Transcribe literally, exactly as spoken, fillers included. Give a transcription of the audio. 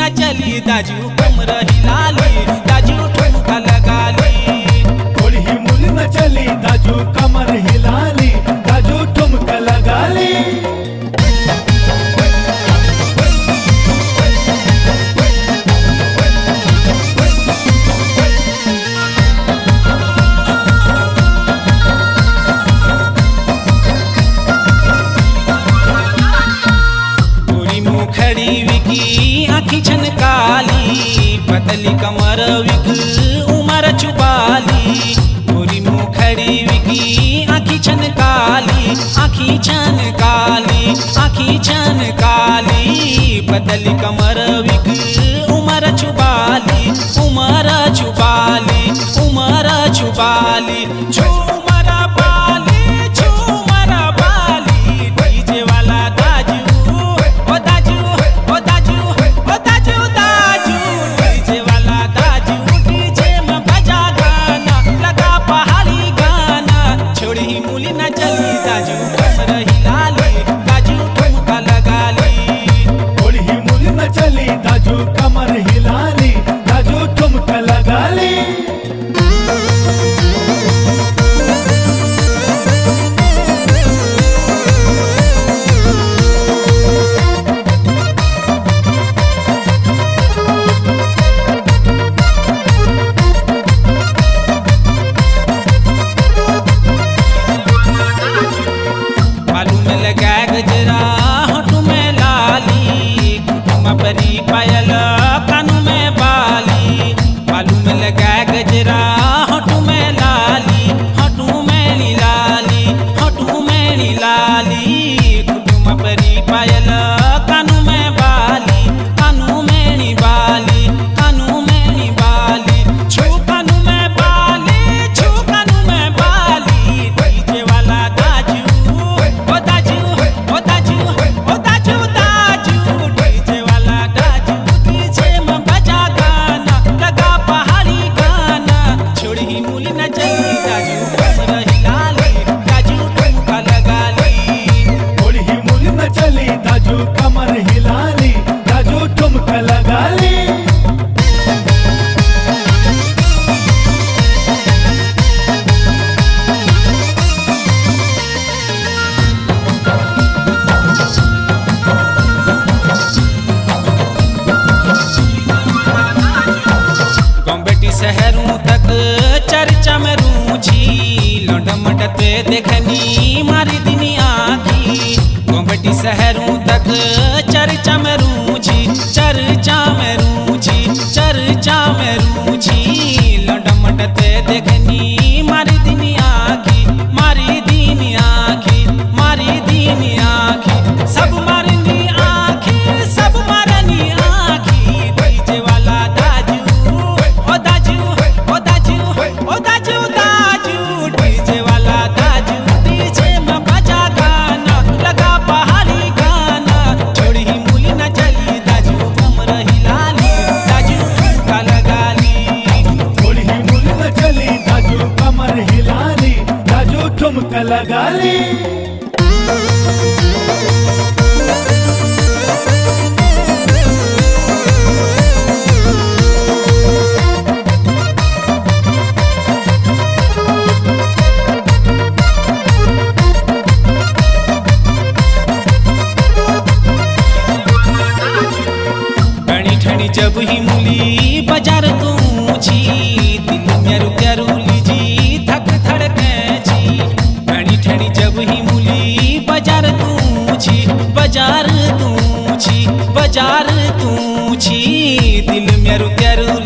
न चली दाजू कमर हिलाली दाजू ठुमका लगाली। होली मुली न चली दाजू कमर हिलाली दाजू ठुमका लगाली। खड़ी विकी आँखी छनकाली पतली कमर विक उमर छुपाली। गोरी मुँह खड़ी विकी आँखी छनकाली आँखी छनकाली आँखी छनकाली पतली कमर विक उमर छुपाली उमर छुपाली उमर छुपाली। झूमरा बाली झूमरा बाली डीजे वाला दाजू दाजू कमर हिलाली दाजू ठुमका लगाली। बालू में लगा गजरा होठों में लाली कुटुमा परी पायल कानों में बाली। बालू में लगा गजरा होठों में लाली होठों में नीलाली होठों में नीलाली कुटुमा परी पायल कानों में बाली कानों में नी बाली कानों में नी बाली। छू कानों में बाली छू कानों में बाली डीजे वाला दाजू ओ दाजू ओ दाजू ओ दाजू दाजू डीजे वाला दाजू डीजे में बजा गाना लगा पहाड़ी गाना। छोड़ी ही मूली न चली दाजू कमर हिलाली दाजू ठुमका लगाली। होली मुली न चली दाजू कमर हिलाली दाजू ठुमका लगाली। बेटी शहरों तक चर्चा में रूची लौंड मटते देखनी मारी दिनी आँखी। बेटी शहरों तक चर्चा में रूची चर्चा में रूची चर्चा में रूची लौंड मटते देखनी मारी दिनी आँखी मारी दिनी आँखी मारी दिनी आँखी। सब मारनी आँखी सब मारनी आँखी डीजे वाला दाजू ओ दाजू ओ दाजू ओ दाजू दाजू डीजे वाला दाजू डीजे में बजा गाना लगा पहाड़ी गाना। छोड़ी ही मूली न चली दाजू कमर हिलाली दाजू ठुमका लगाली। होली मुली न चली दाजू कमर हिलाली दाजू ठुमका लगाली। ठणी ठणी जब ही मूली बाजार तूची दिल में रुक्यारू लीजी धक धड़केची। ठणी ठणी जब ही मूली बाजार तूची बाजार तूची बाजार तूची दिल में रुक्यारू